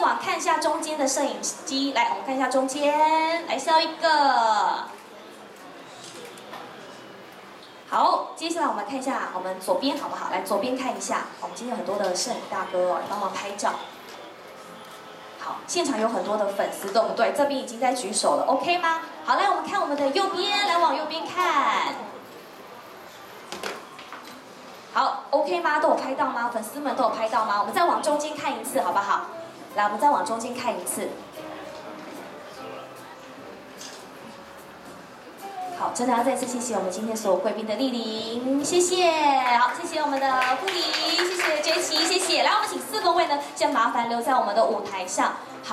往看一下中间的摄影机，来，我们看一下中间，来笑一个。好，接下来我们看一下我们左边好不好？来，左边看一下，我们今天有很多的摄影大哥哦，来帮忙拍照。好，现场有很多的粉丝，对不对？这边已经在举手了 ，OK 吗？好，来，我们看我们的右边，来往右边看。好 ，OK 吗？都有拍到吗？粉丝们都有拍到吗？我们再往中间看一次，好不好？来，我们再往中间看一次。好，真的要再次谢谢我们今天所有贵宾的莅临，谢谢。好，谢谢我们的傅仪，谢谢 J 琪，谢谢。来，我们请4个位呢，先麻烦留在我们的舞台上。